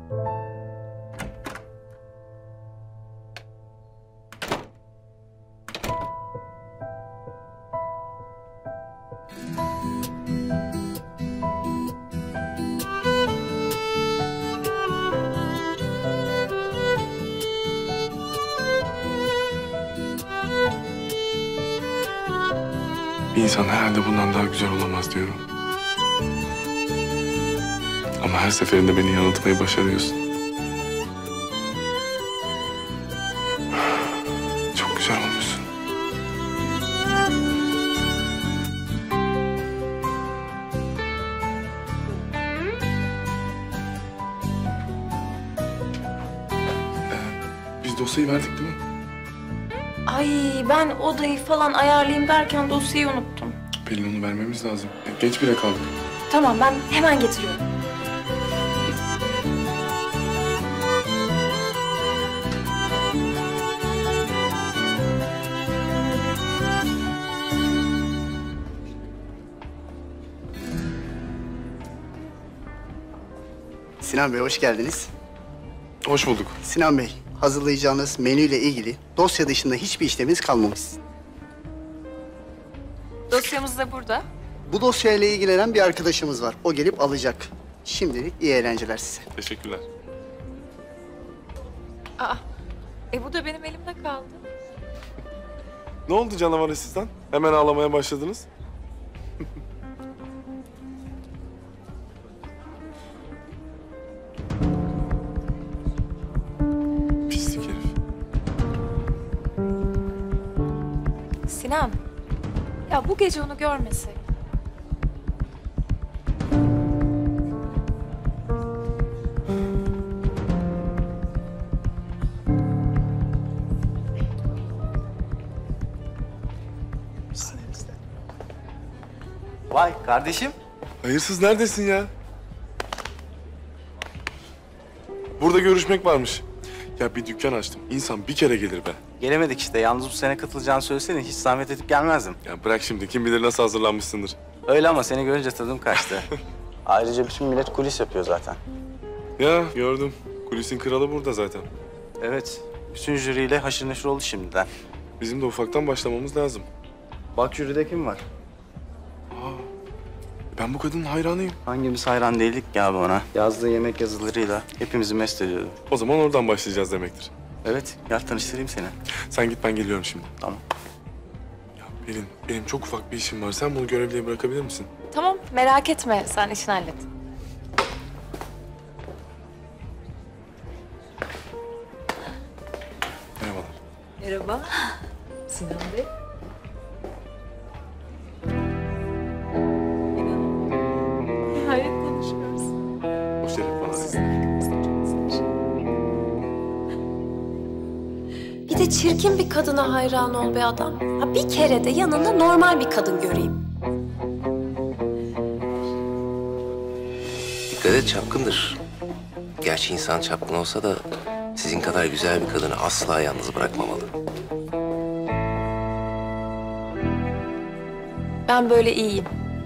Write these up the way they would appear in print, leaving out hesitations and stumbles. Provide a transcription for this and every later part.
Bir insan herhalde bundan daha güzel olamaz diyorum. Ama her seferinde beni yanıltmayı başarıyorsun. Çok güzel olmuşsun. Biz dosyayı verdik değil mi? Ay ben odayı falan ayarlayayım derken dosyayı unuttum. Pelin, onu vermemiz lazım. Geç bile kaldık. Tamam ben hemen getiriyorum. Sinan Bey hoş geldiniz. Hoş bulduk. Sinan Bey, hazırlayacağınız menüyle ilgili dosya dışında hiçbir işleminiz kalmamış. Dosyamız da burada. Bu dosyayla ilgilenen bir arkadaşımız var. O gelip alacak. Şimdilik iyi eğlenceler size. Teşekkürler. Aa, bu da benim elimde kaldı. Ne oldu canavar asistan? Hemen ağlamaya başladınız. Pislik herif. Sinan, ya bu gece onu görmesek. Vay kardeşim. Hayırsız neredesin ya? Burada görüşmek varmış. Ya bir dükkan açtım. İnsan bir kere gelir be. Gelemedik işte. Yalnız bu sene katılacağını söyleseydin hiç zahmet edip gelmezdim. Ya bırak şimdi. Kim bilir nasıl hazırlanmışsındır. Öyle ama seni görünce tadım kaçtı. Ayrıca bütün millet kulis yapıyor zaten. Ya gördüm. Kulisin kralı burada zaten. Evet. Bütün jüriyle haşır neşir oldu şimdiden. Bizim de ufaktan başlamamız lazım. Bak jüride kim var? Ben bu kadının hayranıyım. Hangimiz hayran değildik ki abi ona? Yazdığı yemek yazılarıyla hepimizi mest ediyordu. O zaman oradan başlayacağız demektir. Evet. Gel tanıştırayım seni. Sen git, ben geliyorum şimdi. Tamam. Ya Pelin, benim çok ufak bir işim var. Sen bunu görevliye bırakabilir misin? Tamam merak etme sen işini hallet. Merhabalar. Merhaba. Sinan Bey. Nihayet tanışıyoruz. O şeref bana. Bir de çirkin bir kadına hayran ol be adam. Ha, bir kere de yanında normal bir kadın göreyim. Dikkat et, çapkındır. Gerçi insan çapkın olsa da sizin kadar güzel bir kadını asla yalnız bırakmamalı. Ben böyle iyiyim.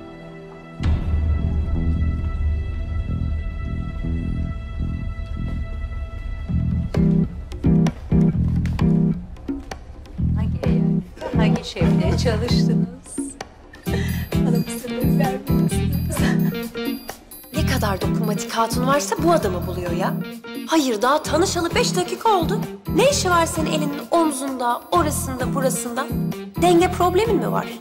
Hangi şefle çalıştınız? Bana bir sebep vermelisiniz. Ne kadar dokunmatik hatun varsa bu adamı buluyor ya. Hayır daha tanışalı 5 dakika oldu. Ne işi var senin elinin omzunda, orasında, burasında? Denge problemin mi var?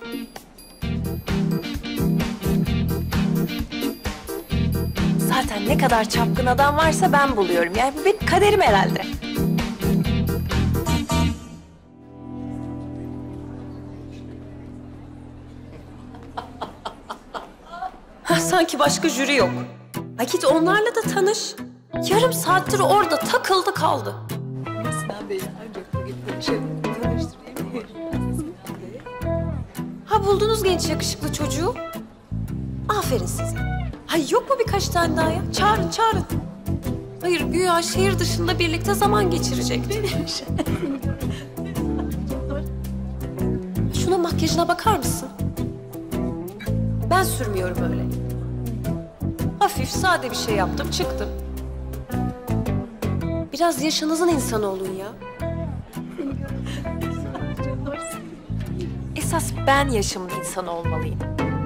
Zaten ne kadar çapkın adam varsa ben buluyorum. Yani bu benim kaderim herhalde. Sanki başka jüri yok. Ha git onlarla da tanış. Yarım saattir orada takıldı kaldı. Sinan Bey'i ancak bugün tanıştırayım. Sinan Bey. Ha buldunuz genç yakışıklı çocuğu. Aferin size. Hay yok mu birkaç tane daha ya? Çağırın çağırın. Hayır güya şehir dışında birlikte zaman geçirecekti. Şuna makyajına bakar mısın? Ben sürmüyorum öyle. Hafif sade bir şey yaptım çıktım. Biraz yaşınızın insanı olun ya. Esas ben yaşımın insanı olmalıyım.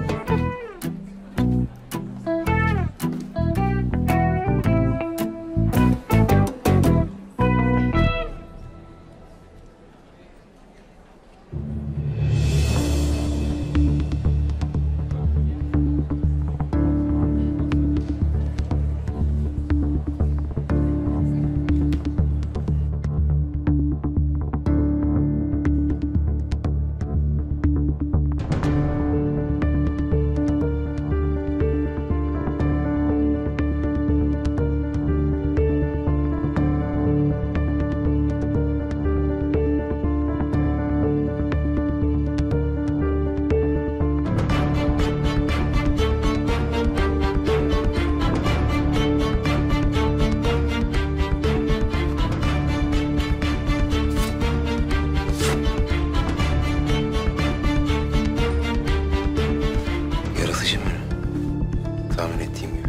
Yarası mi? Tahmin ettiğim gibi.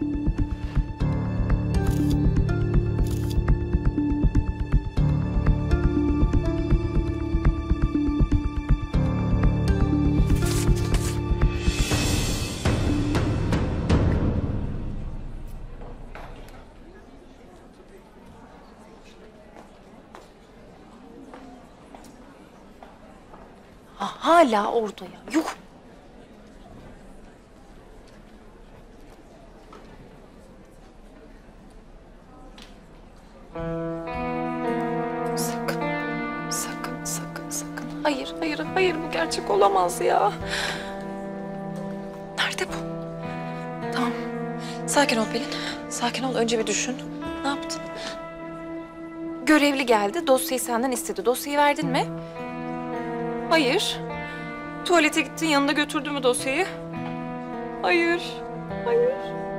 Hala orada ya. Yuh. Sakın. Sakın, sakın, sakın. Hayır, hayır, hayır. Bu gerçek olamaz ya. Nerede bu? Tamam. Sakin ol Pelin. Sakin ol. Önce bir düşün. Ne yaptın? Görevli geldi. Dosyayı senden istedi. Dosyayı verdin mi? Hayır. Tuvalete gittin, yanında götürdün mü dosyayı? Hayır. Hayır.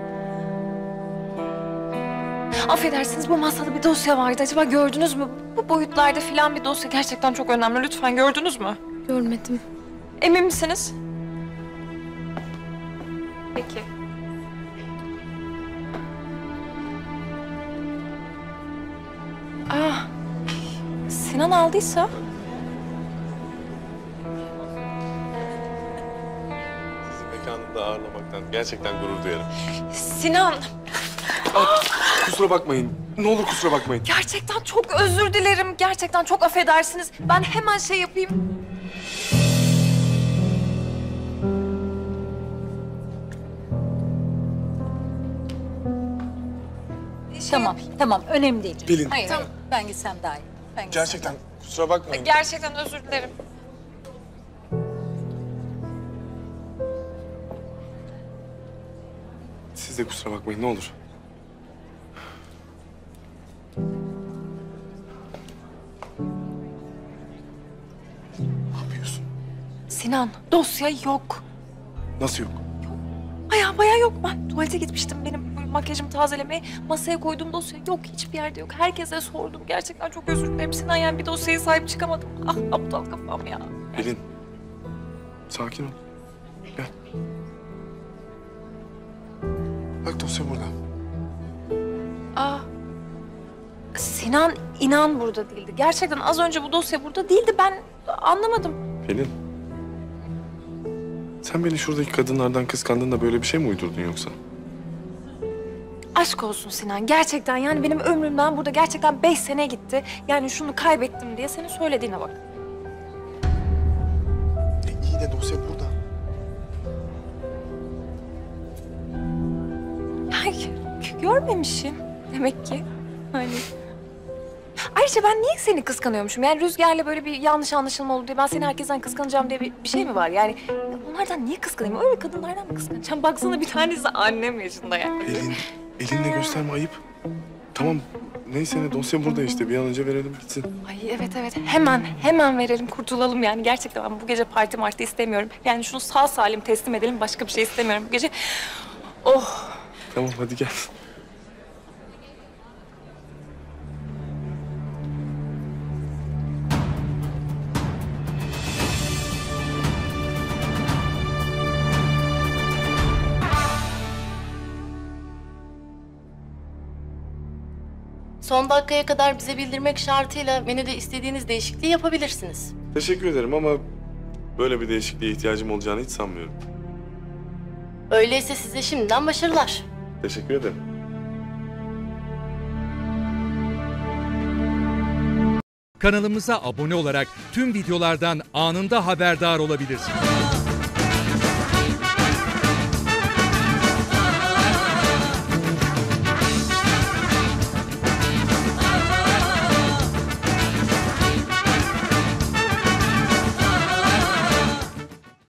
Affedersiniz, bu masada bir dosya vardı. Acaba gördünüz mü? Bu boyutlarda filan bir dosya gerçekten çok önemli. Lütfen gördünüz mü? Görmedim. Emin misiniz? Peki. Sinan aldıysa? Sizi mekanımda ağırlamaktan gerçekten gurur duyarım. Sinan, Kusura bakmayın. Ne olur kusura bakmayın. gerçekten çok özür dilerim. Gerçekten çok affedersiniz. Ben hemen şey yapayım. Tamam, tamam. Önemli değil. Pelin. Hayır, hayır. Ben gitsem daha iyi. Ben gitsem. Gerçekten kusura bakmayın. Gerçekten özür dilerim. Siz de kusura bakmayın ne olur. Ne yapıyorsun? Sinan, dosya yok. Nasıl yok? Bayağı yok. Ben tuvalete gitmiştim. Benim böyle makyajımı tazelemeye. Masaya koyduğum dosya yok. Hiçbir yerde yok. Herkese sordum. Gerçekten çok özür dilerim Sinan. Yani bir dosyaya sahip çıkamadım. Ah aptal kafam ya. Pelin. Sakin ol. Gel. Bak dosya burada. Sinan inan burada değildi. Gerçekten az önce bu dosya burada değildi. Ben anlamadım. Pelin. Sen beni şuradaki kadınlardan kıskandın da böyle bir şey mi uydurdun yoksa? Aşk olsun Sinan. Gerçekten yani benim ömrümden burada gerçekten 5 sene gitti. Yani şunu kaybettim diye senin söylediğine bak. İyi de dosya burada. Ay, görmemişim demek ki. Hani. Ayrıca ben niye seni kıskanıyormuşum? Yani Rüzgar'la böyle bir yanlış anlaşılma oldu diye ben seni herkesten kıskanacağım diye bir şey mi var? Yani onlardan niye kıskanayım? Öyle kadınlardan mı kıskanacağım? Baksana bir tanesi annem yaşında yani. Pelin, elinle gösterme ayıp. Tamam, neyse ne dosya burada işte. Bir an önce verelim gitsin. Ay evet. Hemen verelim kurtulalım yani. Gerçekten ben bu gece parti istemiyorum. Yani şunu sağ salim teslim edelim. Başka bir şey istemiyorum bu gece. Oh. Tamam hadi gel. Son dakikaya kadar bize bildirmek şartıyla menüde istediğiniz değişikliği yapabilirsiniz. Teşekkür ederim ama böyle bir değişikliğe ihtiyacım olacağını hiç sanmıyorum. Öyleyse size şimdiden başarılar. Teşekkür ederim. Kanalımıza abone olarak tüm videolardan anında haberdar olabilirsiniz.